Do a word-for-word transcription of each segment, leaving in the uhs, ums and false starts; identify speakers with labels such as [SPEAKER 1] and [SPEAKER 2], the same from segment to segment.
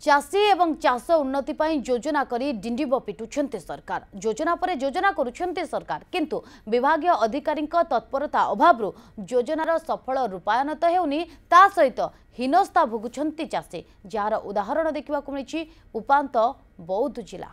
[SPEAKER 1] चाषी एवं चाष उन्नति पाई योजना करी डिंडिब पिटुछन्ते सरकार योजना पर योजना करुछन्ते सरकार किंतु विभागीय अधिकारी तत्परता अभाव योजनार सफल रूपायन तो हेउनी ता सहित हीनस्था भोगुछन्ते चाषी जार उदाहरण देखा मिली उपांत बौद्ध जिला।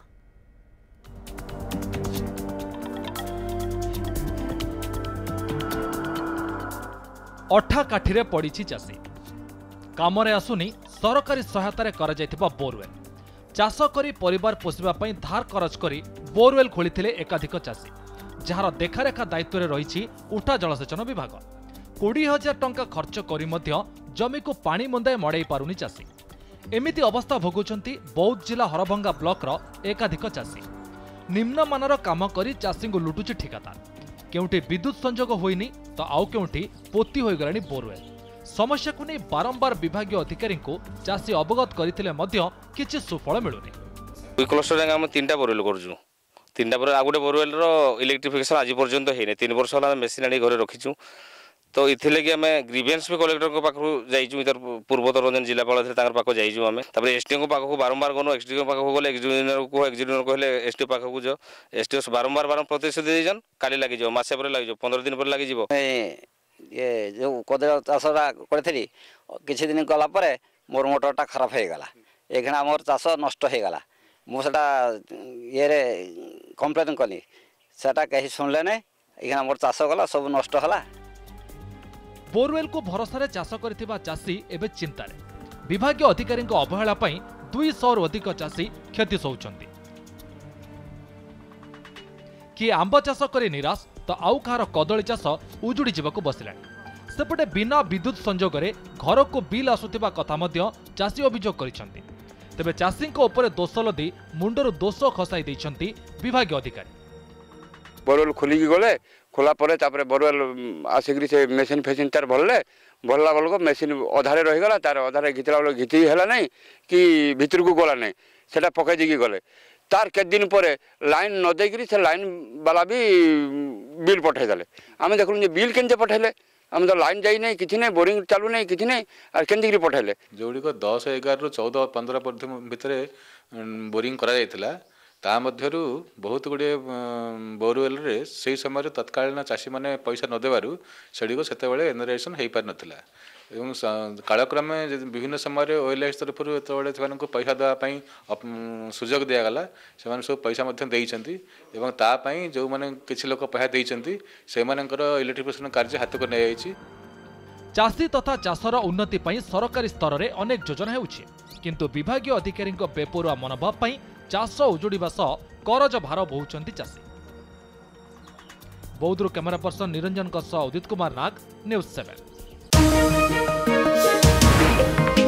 [SPEAKER 2] अठा काठीरे पड़ी चाषी कामरे आसुनी सरकारी सहायतार करा बोरवेल चाष करी परिवार पोषिबा पई धार खरच करी बोरवेल खोलिथिले एकाधिक चाषी जार देखारेखा दायित्व रही उठा जलसेचन विभाग कोड़ी हजार टंका खर्च करी मध्य जमी को पानी मुंदाए मड़ाई पारुनी चाषी एमिति अवस्था भोगुचंती बौद्ध जिला हरभंगा ब्लॉकर एकाधिक चाषी निम्नमानर काम करी चाषी को लुटुची ठिकादार केउठी विद्युत संजोग होइनी तो आउ केउठी पोती होइगलानी बोरवेल समस्या को नहीं बारंबार विभागीय अधिकारी को चाषी अवगत करथिले मध्य किछि सुफल मिलुनी।
[SPEAKER 3] दुई क्लस्टर आम तीन बोरवेल करूँ तीन बोर आ गए बोरवेल इलेक्ट्रिफिकेशन आज पर्यंत होने तीन वर्ष है मेसीन आनी घर रखीचु तो इथिले आम ग्रीवेन्स भी कलेक्टर पाखक जाइए इधर पूर्वोत्तर रंजन जिलापाल थे पाखक जाइए एसडीओ पाखक बारंबार गनु एक्सडीओ पाखक गले एक्सडीओ को एक्सडीओ कहले एसडीओ पाखक जो एसडीओ बारंबार बार प्रतिश्रुति देजन काली लगी मसे पर लगी पंद्रह दिन पर लगी
[SPEAKER 4] ये जो कदल चाषा करी किसी दिन गलापर मोर मोटरटा खराब हो गला एखना मोर चाष नष्ट हो गला मुझे ये कम्प्लेन कली सेटा कहीं शुणले नहीं एखना मोर चाष गला सब नष्ट है।
[SPEAKER 2] बोरवेल को भरोसा चाष करथिबा चाषी एबे चिंतारे विभागीय अधिकारी अवहेला पई दुई सौ रु अधिक चाषी क्षति सहउछंती कि आंब चाष करी निराश तो आउ कहार कदली चाष उजुड़ी जीवाकू बसिलानी सेपटे बिना विद्युत संजोग घर को बिल आसुथिबा कथा मध्य चाषी अभियोग करिसेंती तेबे चाषी उपर दोष लदी मुंडरू दोष खसाई दैछंती विभागीय अधिकारी।
[SPEAKER 5] बोरवेल खोलिकी गले खोला पर बोरवेल आसिक से मेसीन फेसीन तार भरले भरला बेलू मेसीन अधारे रहीगला तार अधारे घिचला बेल घिची है ना कि भितर को गला नहीं से पकई देकी गले तार के दिन पर लाइन न देकरी से लाइन वाला भी बिल पठेदेले आम देखल बिल के पठेले आम तो लाइन जाई नहीं किसी नहीं बोरिंग चालू नहीं किसी नहीं और के पठेले
[SPEAKER 6] जोड़ी को दस एगार रु चौदह पंद्रह भितर बोरिंग करा ता मध्यरु बहुत गुड़े बोरवेल से समय तत्कालीन चाषी मैंने पैसा नदेवु सेड़ी को सेते एनरेसन हो पार नाला एवं कालक्रमे विभिन्न समय ओएलआईएस तरफ जो पैसा देवाई सुजोग दिगला से सब पैसा देती जो मैंने किसी लोक पैसा देती से इलेक्ट्रिफिकेशन कार्य हाथ को नहीं
[SPEAKER 2] चाषी तथा चाषर उन्नति पाई सरकारी स्तर में अनेक योजना होउछि किंतु विभागीय अधिकारी बेपरुआ मनोभाव पाई चाष उजुड़ा सह करज भार बोहुचंती चाषी। बौद्धरू camera person Niranjan Udit Kumar Nag news seven.